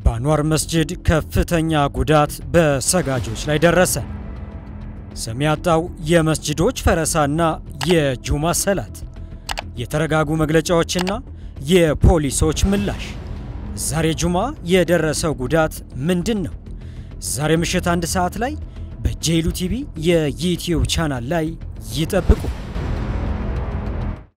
በአንዋር መስጂድ ከፍተኛ ጉዳት በሰጋጆች ላይ ደረሰ። ሰሚያጣው የመስጂዶች ፈረሳና የጁማ ሰላት፣ የተረጋጉ መግለጫዎችና የፖሊሶች ምላሽ። ዛሬ ጁማ የደረሰው ጉዳት ምንድነው? ዛሬ ምሽት 1 ሰዓት ላይ በጄሉ ቲቪ የዩቲዩብ ቻናል ላይ ይጠብቁ።